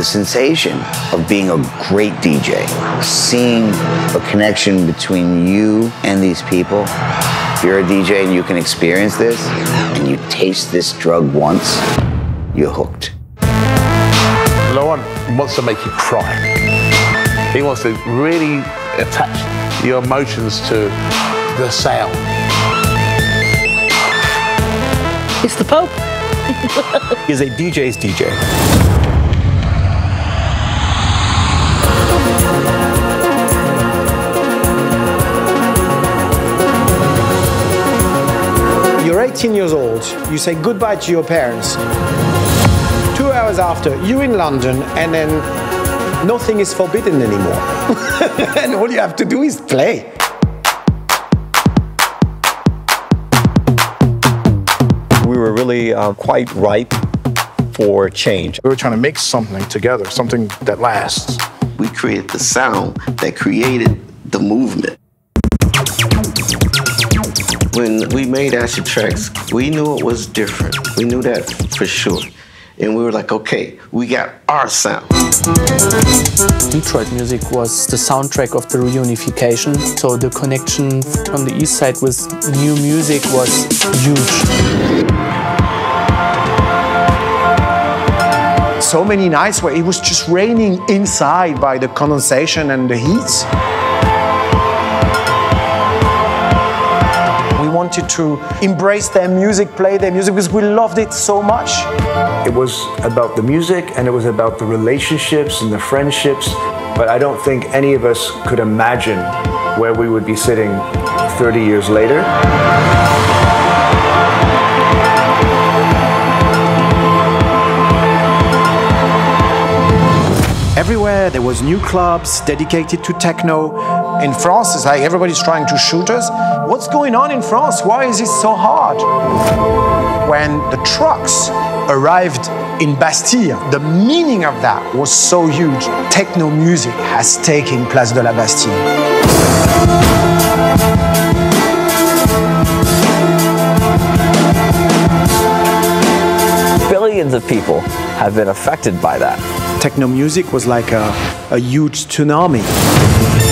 the sensation of being a great DJ, seeing a connection between you and these people. If you're a DJ and you can experience this, and you taste this drug once, you're hooked. Laurent wants to make you cry. He wants to really attach your emotions to the sound. It's the Pope. He's a DJ's DJ. You're 18 years old, you say goodbye to your parents. 2 hours after, you're in London, and then nothing is forbidden anymore. And all you have to do is play. We were really quite ripe for change. We were trying to make something together, something that lasts. We created the sound that created the movement. When we made Acid Tracks, we knew it was different. We knew that for sure. And we were like, okay, we got our sound. Detroit music was the soundtrack of the reunification, so the connection from the east side with new music was huge. So many nights where it was just raining inside by the condensation and the heat. We wanted to embrace their music, play their music, because we loved it so much. It was about the music, and it was about the relationships and the friendships, but I don't think any of us could imagine where we would be sitting 30 years later. Everywhere there was new clubs dedicated to techno. In France, it's like everybody's trying to shoot us. What's going on in France? Why is it so hard? When the trucks arrived in Bastille, the meaning of that was so huge. Techno music has taken Place de la Bastille. Billions of people have been affected by that. Techno music was like a huge tsunami.